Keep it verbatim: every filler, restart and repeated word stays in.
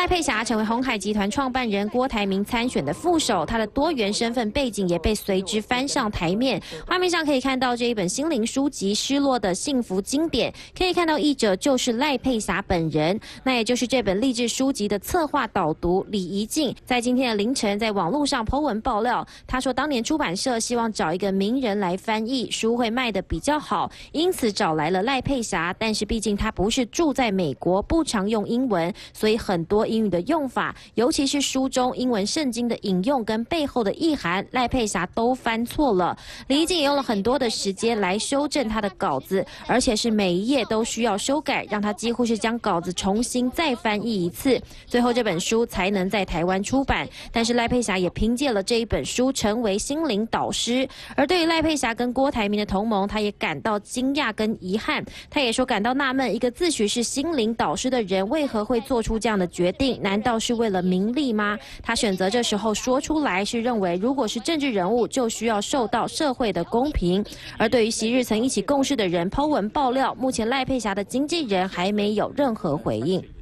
佩霞成为鸿海集团创办人郭台铭参选的副手，他的多元身份背景也被随之翻上台面。画面上可以看到这一本心灵书籍《失落的幸福经典》，可以看到译者就是赖佩霞本人，那也就是这本励志书籍的策划导读李怡静，在今天的凌晨在网络上 po 文爆料，他说当年出版社希望找一个名人来翻译，书会卖得比较好，因此找来了赖佩霞，但是毕竟他不是住在美国，不常用英文，所以很多英语的用法，尤其是书中英文圣经的引用跟背后的意涵，赖佩霞都翻错了。李怡静也用了很多的时间来修正他的稿子，而且是每一页都需要修改，让他几乎是将稿子重新再翻译一次，最后这本书才能在台湾出版。但是赖佩霞也凭借了这一本书成为心灵导师。而对于赖佩霞跟郭台铭的同盟，他也感到惊讶跟遗憾。他也说感到纳闷，一个自诩是心灵导师的人为何会做出这样的决定？难道是为了名利吗？他选择这时候说出来，是认为如果是政治人物，就需要受到社会的公平。而对于昔日曾一起共事的人，po文爆料，目前赖佩霞的经纪人还没有任何回应。